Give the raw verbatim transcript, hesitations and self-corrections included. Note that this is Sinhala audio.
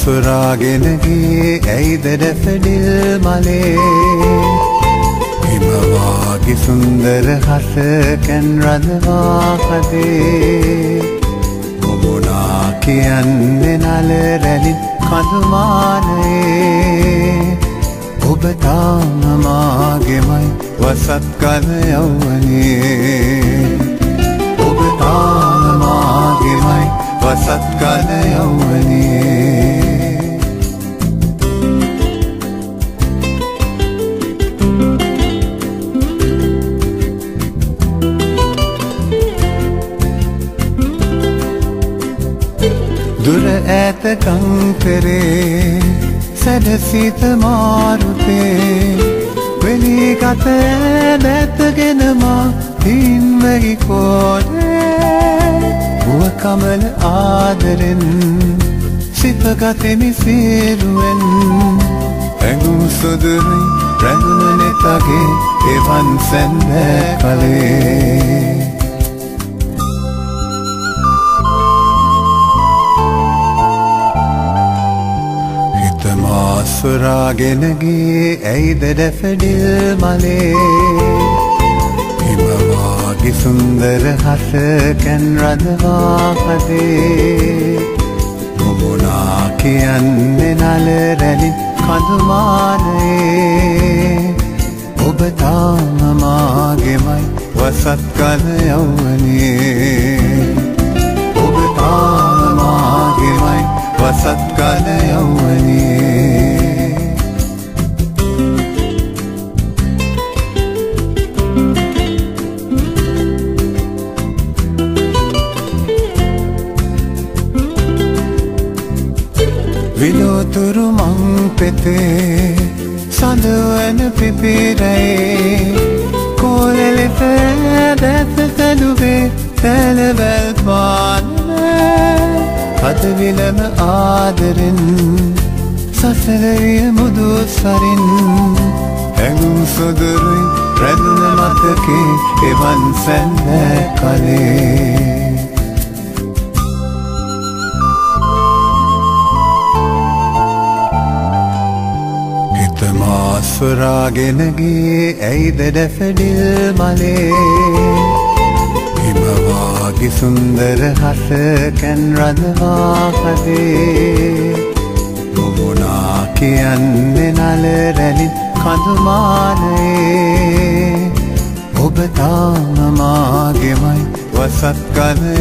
සුරාගෙන ගියේ ඇයිද ඩැෆඩිල් මලේ හිමවාගේ සුන්දර හසකැන් රඳවා කදේ මොනා කියන්නේ නල රැලින් කඳුමානයේ ඔබ තාම මාගෙමයි වසත් කල යවුවනේ ඔබ තාම මාගෙමයි වසත් කල යවුවනේ දුර ඈත කංකරේ සැඩසිත මාරුතේ වෙලී ගත ඇදැත්තගෙන මා හින්වැහි කෝඩේ මුව කමල ආදරෙන් සිතගතෙමි සේරුවෙන් ඇඟුම් සුදුරුයි රැඳුන නෙතගේ එවන් සැන්දෑ කලේ සුරාගෙන ගියේ ඇයිද ඩැෆඩිල් මලේ හිමවාගේ සුන්දර හසකැන් රඳවා කදේ මොනා කියන්නේ නල රැලින් කඳුමානයේ ඔබ තාම මාගෙමයි වසත් කල යවුවනේ ඔබ තාම මාගෙමයි වසත් කල යවුවනේ විලෝතුරු මං පෙතේ සඳවන පිපිරේ කෝලෙලි පැදැත කළුවේ තැලවැල් පානනේ හදවිලම ආදරෙන් සසලවිය මුදු සරින් ඇඟුම් සුදුරුයි රැඳුන මතකේ එවන් සැන්දෑ කලේ සුරාගෙන ගියේ ඇයිද ඩැෆඩිල් මලේ හිමවාගේ සුන්දර හසකැන් රඳවා කදේ මොනා කියන්නේ නල රැලින් කඳුමානයේ ඔබ තාම මාගෙමයි වසත් කල